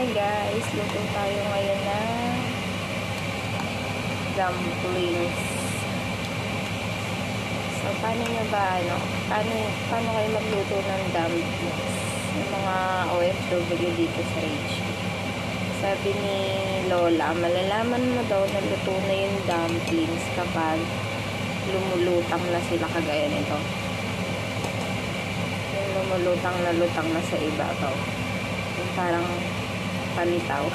Hi guys, luto tayo ngayon ng dumplings. So, paano nyo ba, paano kayo magluto ng dumplings? Yung mga OFW dito sa H. Sabi ni Lola, malalaman mo daw na luto na yung dumplings kapag lumulutang na sila kagaya nito. Yung lumulutang na sa ibabaw. Yung parang palitaw.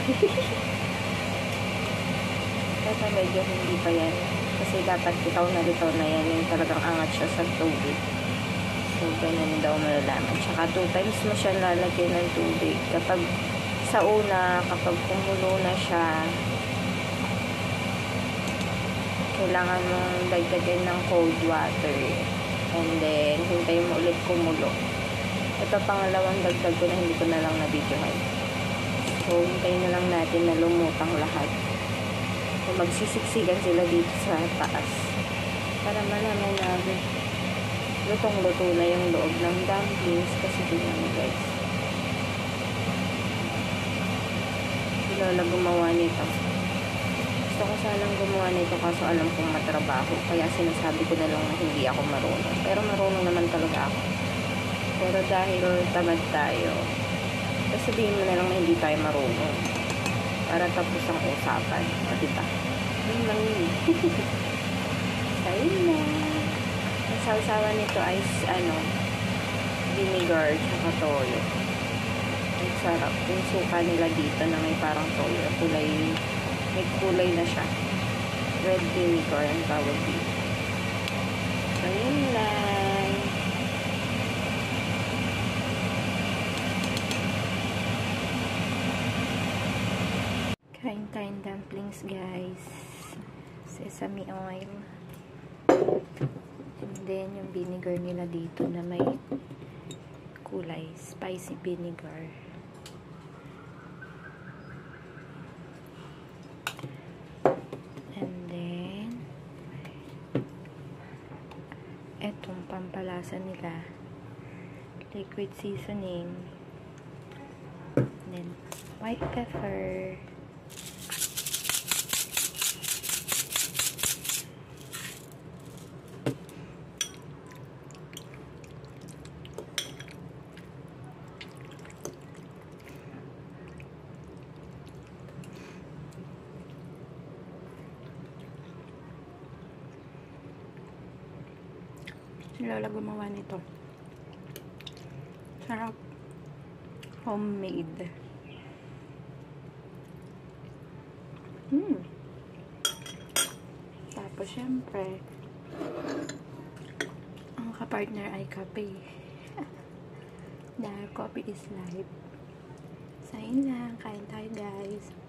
Kasi medyo hindi pa yan. Kasi dapat litaw na yan. Yung talagang angat siya sa tubig. So, ganun daw malalaman. Tsaka 2 times mo siya lalagyan ng tubig. Kapag sa una, kapag kumulo na siya, kailangan mong dagdagan ng cold water. And then, hintayin mo ulit kumulo. Ito pangalawang dagdag ko na hindi ko na lang na-videohan. So, hintayin na lang natin na lumutang lahat. So, magsisiksikan sila dito sa taas. Para malaman natin lutong-luto na yung loob ng dumplings. Kasi tingnan mo guys. Si Lola gumawa nito. Gusto ko sanang gumawa nito kaso alam kong matrabaho. Kaya sinasabi ko na lang na hindi ako marunong. Pero marunong naman talaga ako. Pero dahil tamad tayo, sabihin mo na lang na hindi tayo marunong. Para tapos ang usapan. O diba? Yun lang yun. Ayun na. Ang sausawan nito ay vinegar tsaka toyo. Ang sarap. Yung suka nila dito na may parang toyo. May kulay na siya. Red vinegar ang tawag dito. So, yun lang. Kain tayong dumplings guys. Sesame oil. And then yung vinegar nila dito na may kulay. Spicy vinegar. And then etong pampalasa nila. Liquid seasoning. And then white pepper. Si Lola gumawa nito. Sarap. Homemade. Tapos syempre, ang kapartner ay kape. Dahil coffee is life. So, yun lang. Kain tayo guys.